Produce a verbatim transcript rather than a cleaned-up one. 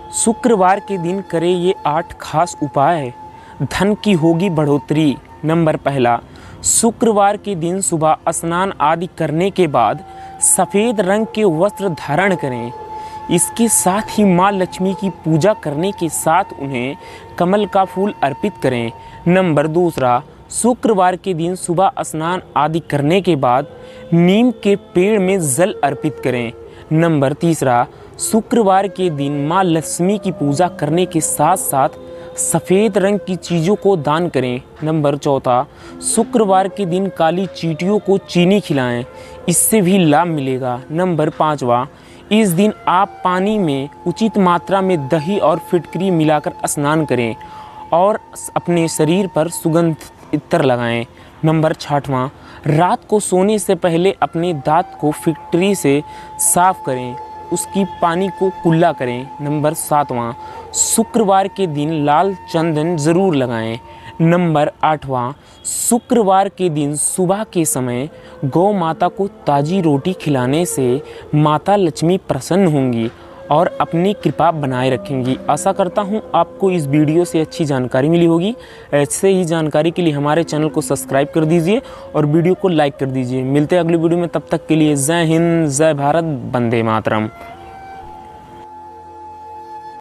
शुक्रवार के दिन करें ये आठ खास उपाय। धन की होगी बढ़ोतरी। नंबर पहला, शुक्रवार के दिन सुबह स्नान आदि करने के बाद सफ़ेद रंग के वस्त्र धारण करें। इसके साथ ही माँ लक्ष्मी की पूजा करने के साथ उन्हें कमल का फूल अर्पित करें। नंबर दूसरा, शुक्रवार के दिन सुबह स्नान आदि करने के बाद नीम के पेड़ में जल अर्पित करें। नंबर तीसरा, शुक्रवार के दिन माँ लक्ष्मी की पूजा करने के साथ साथ सफ़ेद रंग की चीज़ों को दान करें। नंबर चौथा, शुक्रवार के दिन काली चींटियों को चीनी खिलाएं, इससे भी लाभ मिलेगा। नंबर पाँचवा, इस दिन आप पानी में उचित मात्रा में दही और फिटकरी मिलाकर स्नान करें और अपने शरीर पर सुगंध इत्र लगाएं। नंबर छठवां, रात को सोने से पहले अपने दांत को फिटकरी से साफ करें, उसकी पानी को कुल्ला करें। नंबर सातवां, शुक्रवार के दिन लाल चंदन ज़रूर लगाएं। नंबर आठवां, शुक्रवार के दिन सुबह के समय गौ माता को ताज़ी रोटी खिलाने से माता लक्ष्मी प्रसन्न होंगी और अपनी कृपा बनाए रखेंगी। आशा करता हूँ आपको इस वीडियो से अच्छी जानकारी मिली होगी। ऐसे ही जानकारी के लिए हमारे चैनल को सब्सक्राइब कर दीजिए और वीडियो को लाइक कर दीजिए। मिलते हैं अगली वीडियो में, तब तक के लिए जय हिंद, जय भारत, वंदे मातरम।